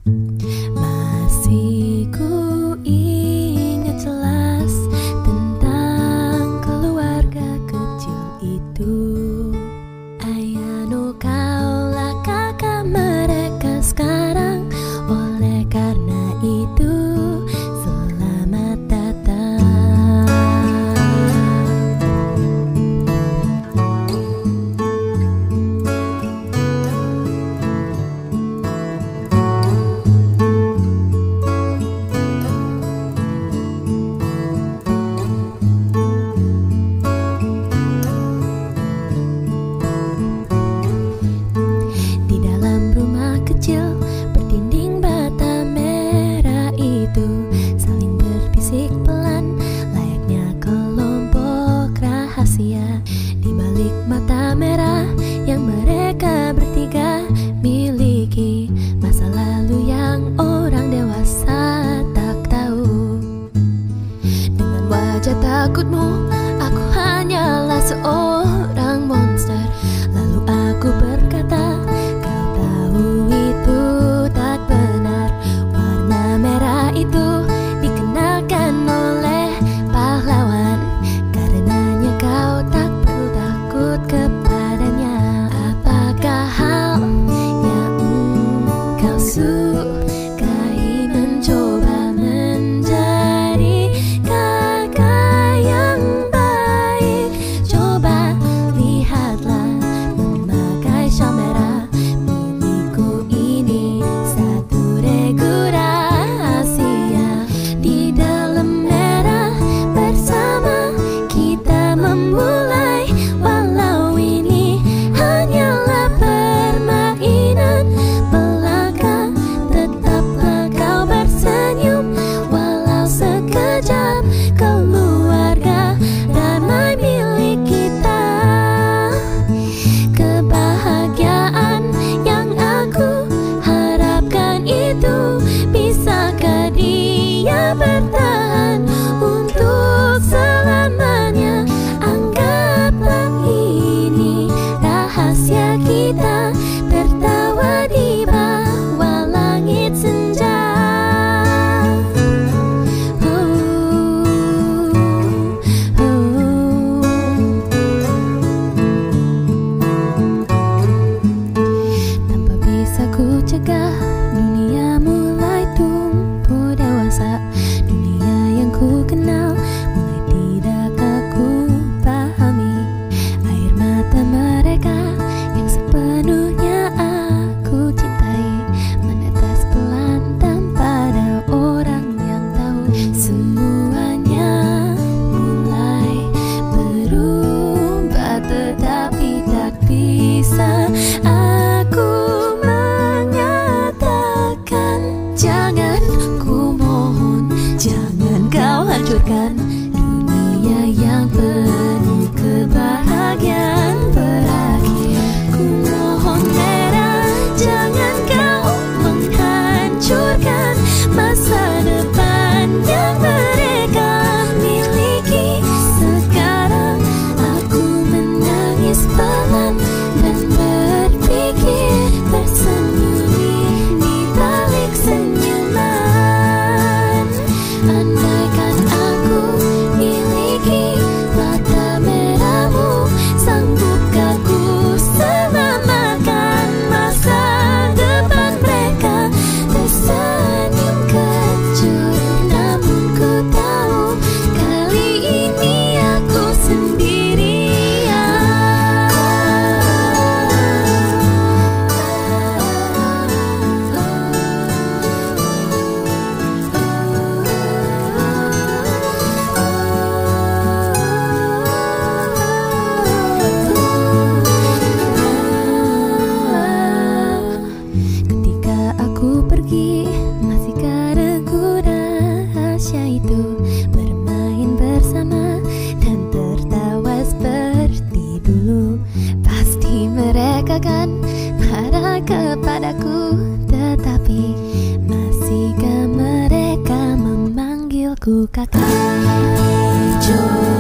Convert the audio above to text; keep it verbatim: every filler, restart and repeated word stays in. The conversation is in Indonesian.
Masih ku ingat jelas tentang keluarga kecil itu. Ayano kaulah kakak mereka sekarang. Oleh karena itu selamat datang. Di dalam rumah kecil berdinding bata merah itu saling berbisik pelan layaknya kelompok rahasia. Di balik mata merah yang mereka bertiga miliki masa lalu yang orang dewasa tak tahu. Dengan wajah takutmu aku hanyalah seorang monster. Lalu aku berkata, kau tahu itu tak benar. Warna merah itu dikenakan oleh pahlawan. Karenanya kau tak perlu takut kepadanya. Apakah hal yang kau sukai mencoba menjadi kakak yang baik? Coba lihatlah memakai syal merah milikku ini. Satu regu rahasia di dalam merah bersama kita memulai. Walau ini hanyalah permainan belaka, tetaplah kau bersenyum walau sekejap. Keluarga damai milik kita. Kebahagiaan yang aku harapkan itu, bisakah dia bertahan untuk selamanya? Anggaplah ini rahasia kita, tertawa di bawah langit senja. Oh, oh. Tanpa bisa ku cegah, dunia mulai tumbuh dewasa. Dunia yang ku kenal mulai tidak aku pahami. Air mata mereka yang sepenuhnya aku cintai menetes pelan tanpa ada orang yang tahu. Semuanya mulai berubah, tetapi tak bisa aku mengatakan. Jangan, ku mohon, jangan kau hancurkan dunia yang penuh kebahagiaan berakhir. Ku mohon merah, jangan kau menghancurkan masa depan yang mereka miliki. Sekarang aku menangis pelan dan berpikir bersembunyi di balik senyuman. Andaikan aku miliki mata merahmu, sanggupkah ku selamatkan masa depan mereka? Tersenyum kecut, namun ku tahu kali ini aku Ketika aku pergi, masihkah regu rahasia itu bermain bersama dan tertawa seperti dulu? Pasti mereka kan marah kepadaku, tetapi masihkah mereka memanggilku kakak? Hijau